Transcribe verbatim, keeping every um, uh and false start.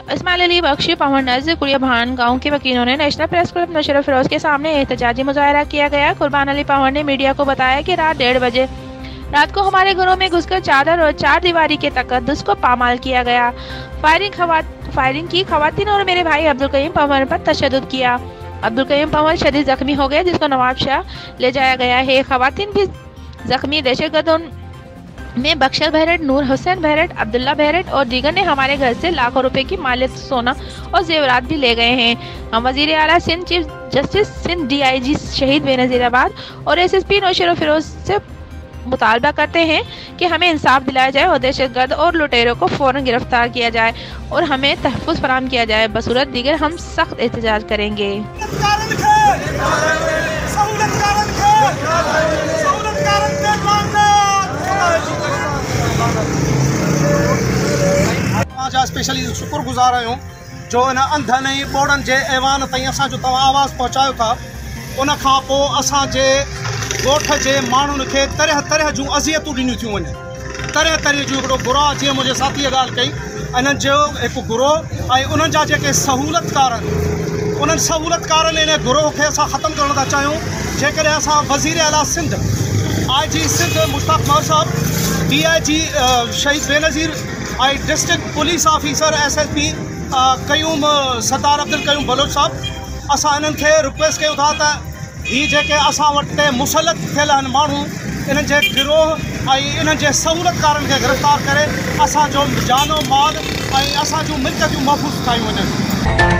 इस्माइल अली बख्शी पवन नज़र कुड़िया भान गाँव के वकीलों ने national press club Naushahro Feroze के सामने एहतजाजी मुजाहरा किया गया। कुर्बान अली पवन ने मीडिया को बताया कि रात डेढ़ बजे रात को हमारे घरों में घुसकर चादर और चार दीवारी के तकद्दुस को पामाल किया गया। फायरिंग खवा फायरिंग की खवातीन और मेरे भाई अब्दुल करीम पवन पर तशद्दुद किया। अब्दुल करीम पवन शदीद जख्मी हो गए, जिसको नवाब शाह ले जाया गया है। खवातीन भी जख्मी। दहशतगर्दों में बख्शर बहरट, नूर हुसैन बहरट, अब्दुल्ला बहरट और दीगर ने हमारे घर से लाखों रुपए की मालियत, सोना और जेवरात भी ले गए हैं। हम वजीर आला Sindh, chief justice Sindh, D I G Shaheed Benazirabad और S S P Naushahro Feroze से मुतालबा करते हैं कि हमें इंसाफ दिलाया जाए और दहशतगर्द और लुटेरों को फौरन गिरफ्तार किया जाए और हमें तहफ़्फ़ुज़ फराहम किया जाए। बसूरत दीगर हम सख्त एहतजाज करेंगे। स्पेशली शुक्रगुज़ार आहियूं जो इन अंधनि ऐं ॿोड़नि जे ऐवान ताईं असां जो तव्हां आवाज़ पहुचायो था। उन खां पोइ असांजे ॻोठ जे माण्हुनि खे तरह तरह जूं अज़ियतूं ॾिनियूं थियूं वञनि। तरह तरह जूं हिकिड़ो गुरोह, जीअं मुंहिंजे साथीअ ॻाल्हि कई, इन्हनि जो हिकु गुरोह ऐं उन्हनि जा जेके सहूलियतकार आहिनि, उन्हनि सहूलियतकारनि इन गुरोह खे असां ख़तमु करणु था चाहियूं। जेकॾहिं असां वज़ीर आला सिंध, आई जी सिंध मुश्ताक मौद साहब, D I G Shaheed Benazir ऐं district police officer S S P Qayyum Sardar Abdul Qayyum Baloch साहब, असां इन्हनि खे रिक्वेस्ट कयूं था त ही जेके असां वटि मुसलत थियल आहिनि माण्हू, इन्हनि जे गिरोह ऐं इन्हनि जे सहूलियतकारनि खे गिरफ़्तार करे असांजो जानो माल ऐं असां जूं मिल्कियतूं महफ़ूज़ कयूं वञनि।